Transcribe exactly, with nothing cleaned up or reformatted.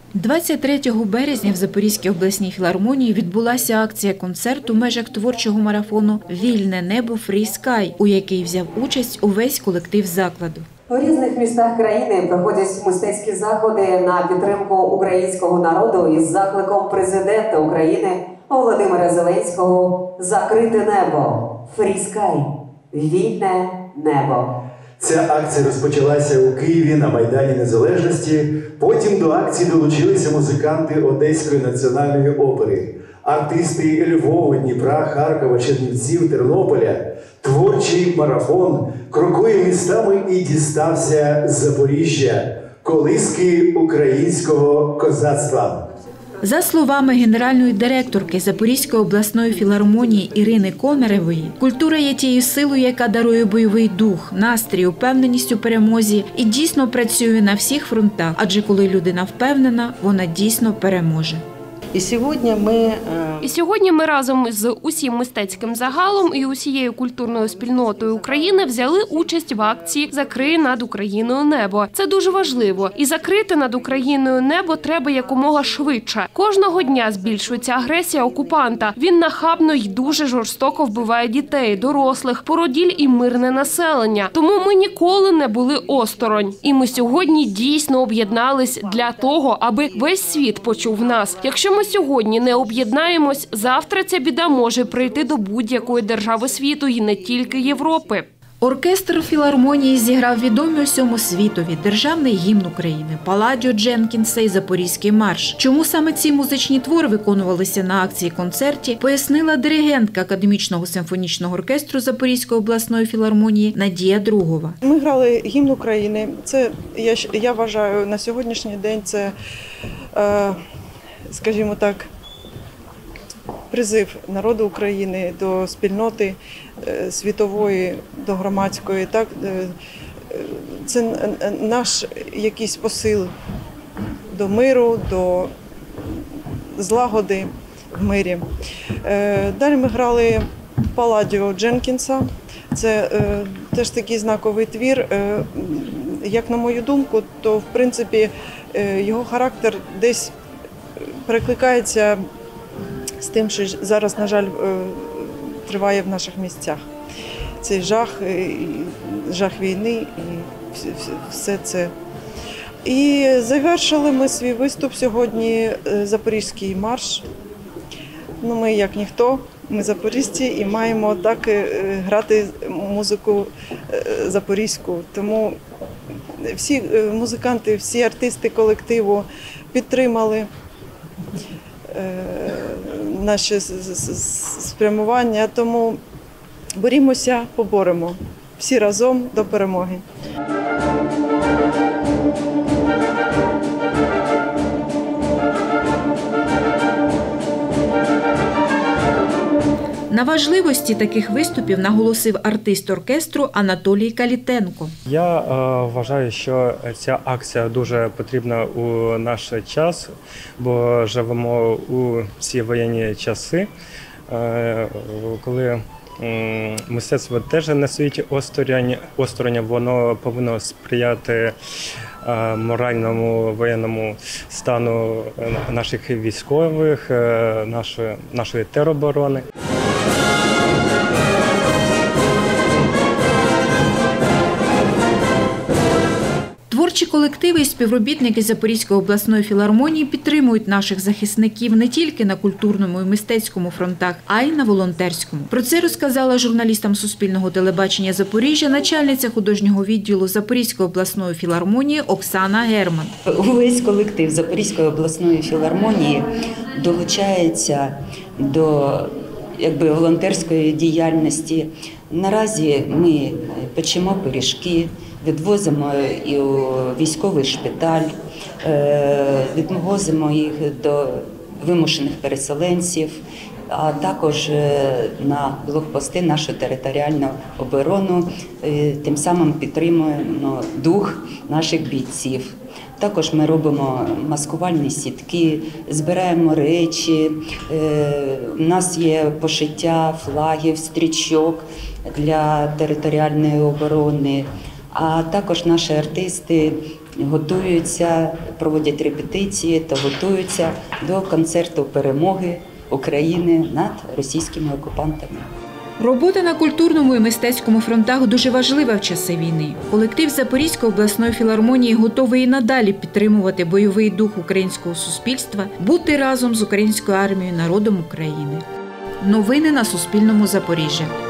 двадцять третього березня в Запорізькій обласній філармонії відбулася акція концерту в межах творчого марафону «Вільне небо Free Sky», у якій взяв участь увесь колектив закладу. У різних містах країни проходять мистецькі заходи на підтримку українського народу із закликом президента України Володимира Зеленського «Закрите небо, Free Sky, вільне небо». Ця акція розпочалася у Києві на Майдані Незалежності. Потім до акції долучилися музиканти Одеської національної опери, артисти Львова, Дніпра, Харкова, Чернівців, Тернополя. Творчий марафон крокує містами і дістався з Запоріжжя, колиски українського козацтва. За словами генеральної директорки Запорізької обласної філармонії Ірини Комаревої, культура є тією силою, яка дарує бойовий дух, настрій, упевненість у перемозі і дійсно працює на всіх фронтах, адже коли людина впевнена, вона дійсно переможе. І сьогодні ми І сьогодні ми разом з усім мистецьким загалом і усією культурною спільнотою України взяли участь в акції «Закрий над Україною небо». Це дуже важливо. І закрити над Україною небо треба якомога швидше. Кожного дня збільшується агресія окупанта. Він нахабно й дуже жорстоко вбиває дітей, дорослих, породіль і мирне населення. Тому ми ніколи не були осторонь. І ми сьогодні дійсно об'єднались для того, аби весь світ почув нас. Якщо ми сьогодні не об'єднаємось, завтра ця біда може прийти до будь-якої держави світу і не тільки Європи. Оркестр філармонії зіграв відомі усьому світові державний гімн України, Палладіо Дженкінса і Запорізький марш. Чому саме ці музичні твори виконувалися на акції-концерті, пояснила диригентка Академічного симфонічного оркестру Запорізької обласної філармонії Надія Другова. Ми грали гімн України. Це, я, я вважаю, на сьогоднішній день це, е, скажімо так, призив народу України до спільноти світової, до громадської. Так? Це наш якийсь посил до миру, до злагоди в мирі. Далі ми грали Палладіо Дженкінса. Це теж такий знаковий твір. Як на мою думку, то в принципі його характер десь перекликається з тим, що зараз, на жаль, триває в наших місцях. Цей жах, жах війни і все це. І завершили ми свій виступ сьогодні «Запорізький марш». Ну, ми, як ніхто, ми запоріжці і маємо так грати музику запорізьку. Тому всі музиканти, всі артисти колективу підтримали наші спрямування, тому борімося, поборемо. Всі разом до перемоги. На важливості таких виступів наголосив артист оркестру Анатолій Калітенко. Я е, вважаю, що ця акція дуже потрібна у наш час, бо живемо у ці воєнні часи, е, коли е, мистецтво теж не стоїть осторонь, осторонь, воно повинно сприяти е, моральному воєнному стану наших військових, е, нашої, нашої тероборони. Творчі колективи і співробітники Запорізької обласної філармонії підтримують наших захисників не тільки на культурному і мистецькому фронтах, а й на волонтерському. Про це розказала журналістам Суспільного телебачення Запоріжжя начальниця художнього відділу Запорізької обласної філармонії Оксана Герман. Увесь колектив Запорізької обласної філармонії долучається до якби, волонтерської діяльності. Наразі ми печемо пиріжки, відвозимо і у військовий шпиталь, відвозимо їх до вимушених переселенців, а також на блокпости нашу територіальну оборону, тим самим підтримуємо дух наших бійців. Також ми робимо маскувальні сітки, збираємо речі, у нас є пошиття флагів, стрічок для територіальної оборони. А також наші артисти готуються, проводять репетиції та готуються до концерту перемоги України над російськими окупантами. Робота на культурному і мистецькому фронтах дуже важлива в часи війни. Колектив Запорізької обласної філармонії готовий і надалі підтримувати бойовий дух українського суспільства, бути разом з українською армією, народом України. Новини на Суспільному. Запоріжжя.